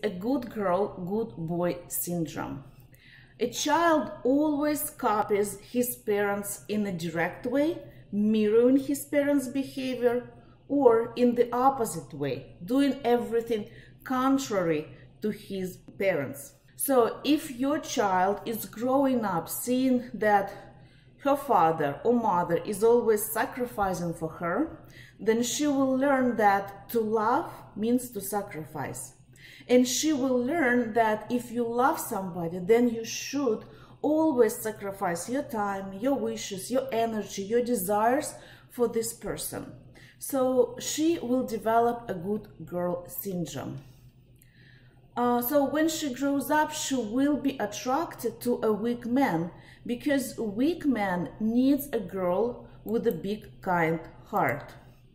a good girl, good boy syndrome. A child always copies his parents in a direct way, mirroring his parents' behavior, or in the opposite way, doing everything contrary to his parents. So if your child is growing up seeing that her father or mother is always sacrificing for her, then she will learn that to love means to sacrifice. And she will learn that if you love somebody, then you should always sacrifice your time, your wishes, your energy, your desires for this person. So she will develop a good girl syndrome. So when she grows up, she will be attracted to a weak man, because a weak man needs a girl with a big, kind heart.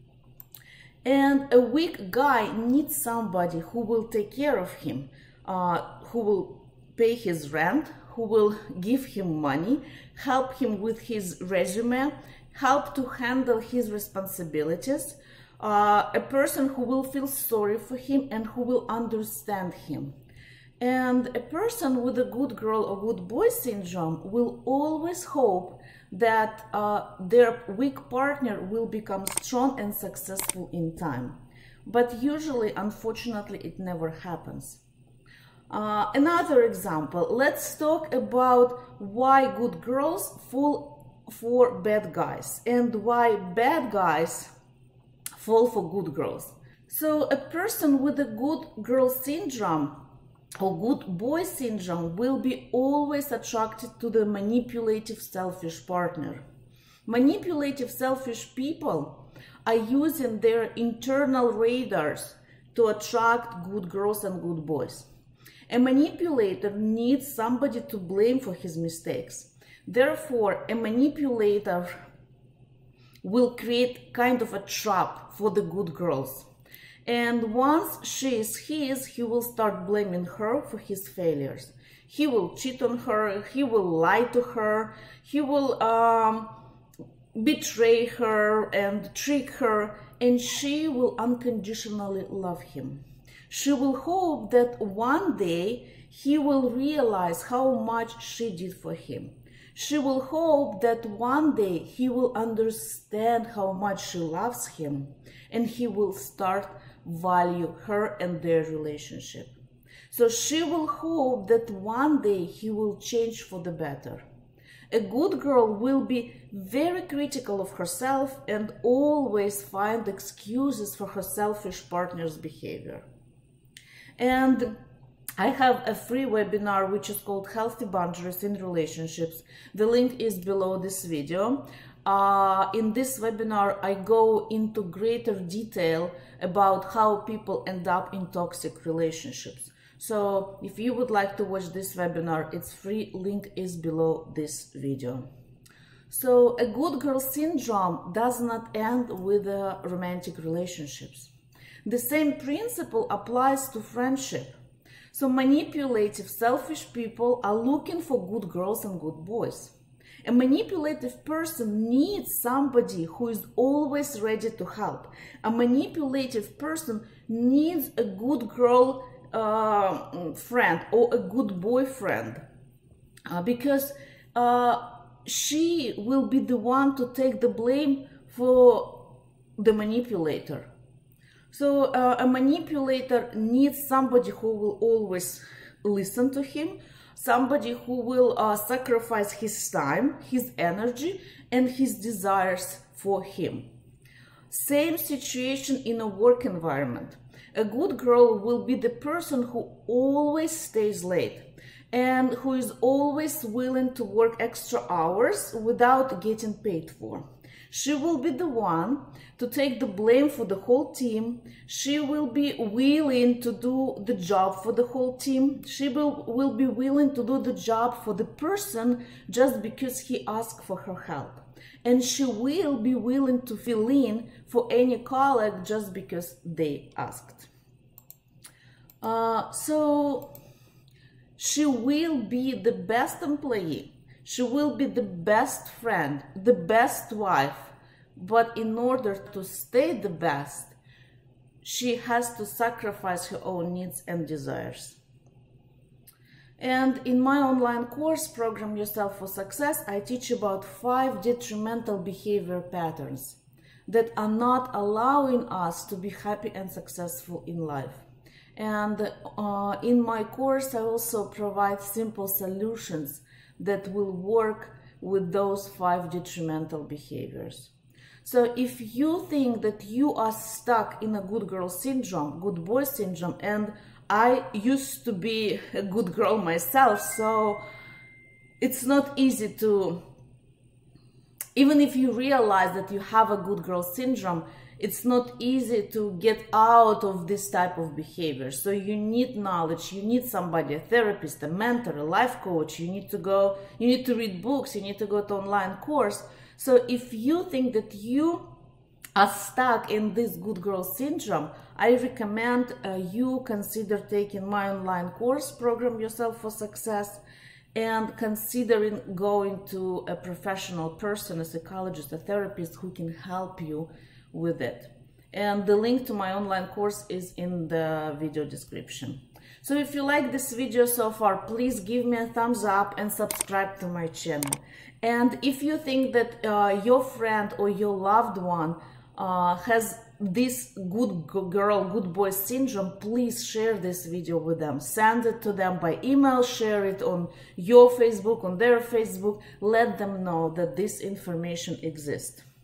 And a weak guy needs somebody who will take care of him, who will pay his rent, who will give him money, help him with his resume, help to handle his responsibilities, a person who will feel sorry for him and who will understand him. And a person with a good girl or good boy syndrome will always hope that their weak partner will become strong and successful in time. But usually, unfortunately, it never happens. Another example, let's talk about why good girls fall for bad guys and why bad guys fall for good girls. So a person with a good girl syndrome or good boy syndrome will be always attracted to the manipulative, selfish partner. Manipulative, selfish people are using their internal radars to attract good girls and good boys. A manipulator needs somebody to blame for his mistakes. Therefore, a manipulator will create kind of a trap for the good girls. And once she is his, he will start blaming her for his failures. He will cheat on her, he will lie to her, he will betray her and trick her, and she will unconditionally love him. She will hope that one day he will realize how much she did for him. She will hope that one day he will understand how much she loves him, and he will start value her and their relationship. So she will hope that one day he will change for the better. A good girl will be very critical of herself and always find excuses for her selfish partner's behavior. And I have a free webinar which is called Healthy Boundaries in Relationships. The link is below this video. In this webinar, I go into greater detail about how people end up in toxic relationships. So if you would like to watch this webinar, it's free, link is below this video. So a good girl syndrome does not end with romantic relationships. The same principle applies to friendship. So manipulative, selfish people are looking for good girls and good boys. A manipulative person needs somebody who is always ready to help. A manipulative person needs a good girl friend or a good boyfriend because she will be the one to take the blame for the manipulator. So a manipulator needs somebody who will always listen to him, somebody who will sacrifice his time, his energy, and his desires for him. Same situation in a work environment. A good girl will be the person who always stays late and who is always willing to work extra hours without getting paid for. She will be the one to take the blame for the whole team. She will be willing to do the job for the whole team. She will be willing to do the job for the person just because he asked for her help. And she will be willing to fill in for any colleague just because they asked. So she will be the best employee. She will be the best friend, the best wife. But in order to stay the best, she has to sacrifice her own needs and desires. And in my online course, Program Yourself for Success, I teach about 5 detrimental behavior patterns that are not allowing us to be happy and successful in life. And in my course, I also provide simple solutions that will work with those 5 detrimental behaviors. So if you think that you are stuck in a good girl syndrome, good boy syndrome, and I used to be a good girl myself, so it's not easy to, even if you realize that you have a good girl syndrome, it's not easy to get out of this type of behavior. So you need knowledge, you need somebody, a therapist, a mentor, a life coach, you need to read books, you need to go to online course. So if you think that you are stuck in this good girl syndrome, I recommend you consider taking my online course, Program Yourself for Success, and considering going to a professional person, a psychologist, a therapist who can help you with it. And the link to my online course is in the video description. So if you like this video so far, please give me a thumbs up and subscribe to my channel. And if you think that your friend or your loved one has this good girl, good boy syndrome, please share this video with them. Send it to them by email, share it on your Facebook, on their Facebook. Let them know that this information exists.